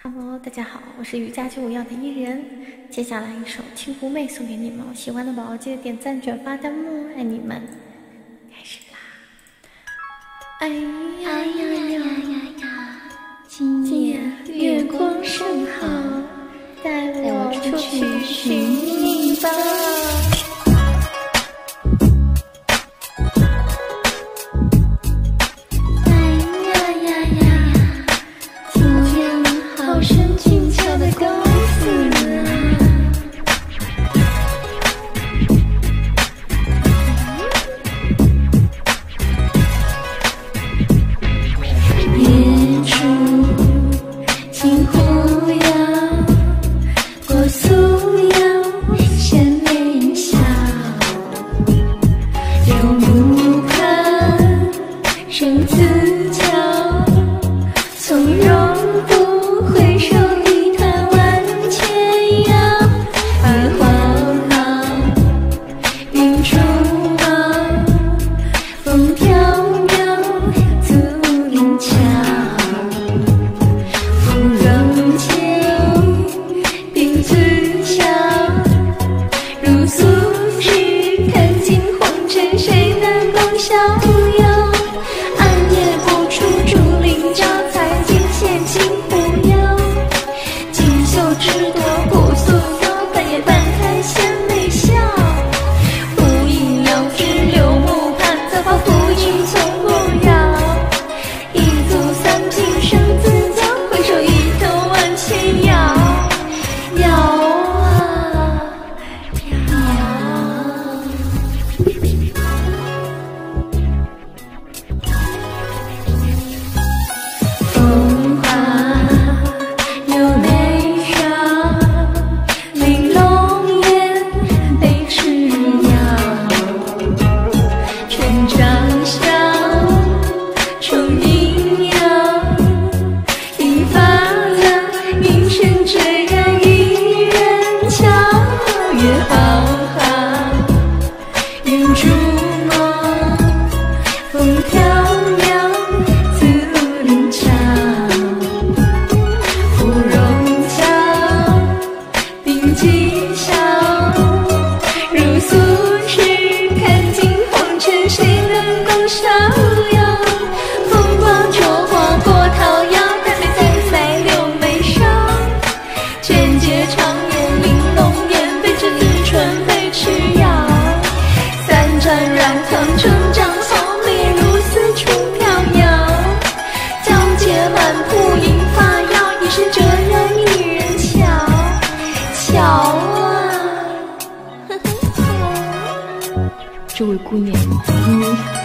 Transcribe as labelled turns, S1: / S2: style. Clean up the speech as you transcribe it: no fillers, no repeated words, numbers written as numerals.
S1: Hello， 大家好，我是瑜伽95要的伊人。接下来一首《青湖妹》送给你们，喜欢的宝宝记得点赞、转发、弹幕，爱你们！开始啦！哎呀呀呀呀！今夜月光正好，带我出去寻你吧。神俊俏的公子啊，夜出青湖摇，过素摇仙眉笑，有木看生子俏，从容不回首一坛万千摇，二黄好，云出毛，风飘渺，竹林桥，芙蓉秋，冰子俏，如素日看尽红尘，谁能共逍遥？暗夜不出竹林角，才尽现青湖摇。锦绣枝朵不素摇，半夜半开仙眉笑。忽因遥知柳木畔，则怕浮云从不扰。一足三平生自教，回首一头万千摇。摇啊摇。风华有眉梢，玲珑眼，被痴摇。春长笑，重阴摇，银发呀，云成这样一人俏。月浩浩，云逐梦，风飘渺，竹林桥，芙蓉俏，冰肌笑，如素日看尽红尘，谁能共逍遥？风光灼花过桃夭，但被再在柳眉梢。卷睫长眼玲珑眼，背着紫唇被痴摇。三盏软糖成长后，眉如丝处飘摇。皎洁满铺银发摇，也是这样一人俏。巧啊，
S2: 这位姑娘，你